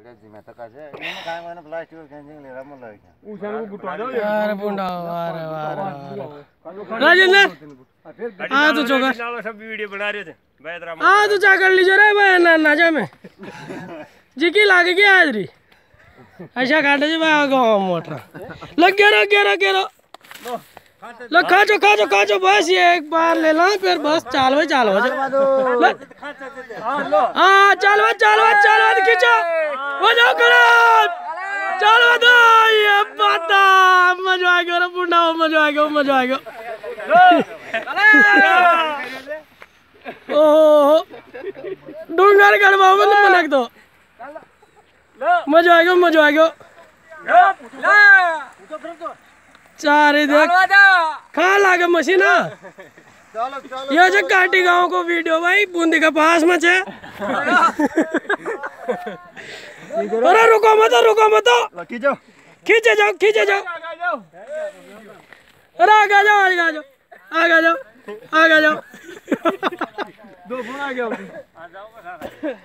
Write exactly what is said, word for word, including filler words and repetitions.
बढ़िया जी मैं तो कैसे ये काम मैंने प्लास्टिक और कैंजिंग ले रहा मुल्ला क्या उसे को गुटवा दो यार बुंडा अरे वाह राजेंद्र आ तो चोकर सब वीडियो बना रहे थे बैदरा आ तो जा कर लीजिए रे भाई ना ना जा में जी की लागे की आज री ऐसा काटे जी भाई गांव मोटर लग गया लग गया लग गया लो खाचो खाचो खाचो बस ये एक बार ले ला फिर बस चाल भाई चाल भाई हाँ चाल भाई चाल भाई चाल भाई खींचो वो जाओ करो चाल भाई दो ये पता मजा आ गया बुढ़ा मजा आ गया मजा आ गया ओह डूंगर गड़बाओ में तुम मनक दो मजा आ गया मजा आ गया चार देख खा लागे मशीन ये जो काटी गांव को वीडियो भाई बूंदी के पास में छे अरे रुको मत रुको मत खींचो खींचे जाओ खींचे जाओ अरे आगे जाओ आगे जाओ आगे जाओ आगे जाओ दो फोन आ गया